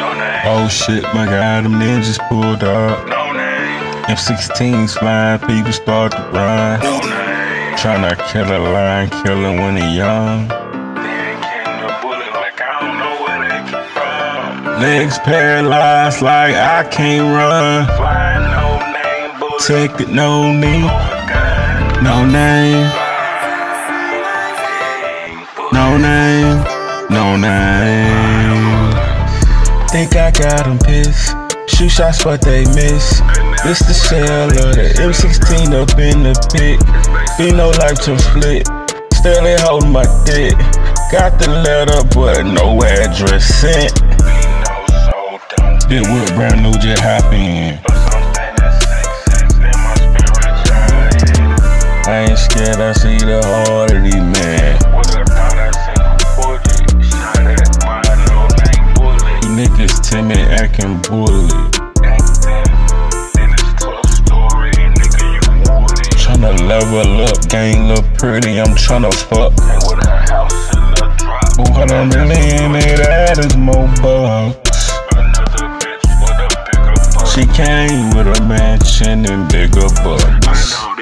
Oh shit, my God, them ninjas pulled up. M16s flying, people start to run. Tryna kill a lion, kill him when he young. Legs paralyzed like I can't run. Take it, no name. No name. No name. No name. Think I got them pissed. Shoot shots but they miss. This the shell of the M16 up in the pit. Be no life to split. Still they holding my dick. Got the letter but no address sent. It was brand new, just hop in. I ain't scared, I see the heart of these men. You niggas timid, acting bully. Tryna level up, gang look pretty, I'm tryna fuck. But what I'm really in it at is more bucks. She came with a mansion and bigger bucks.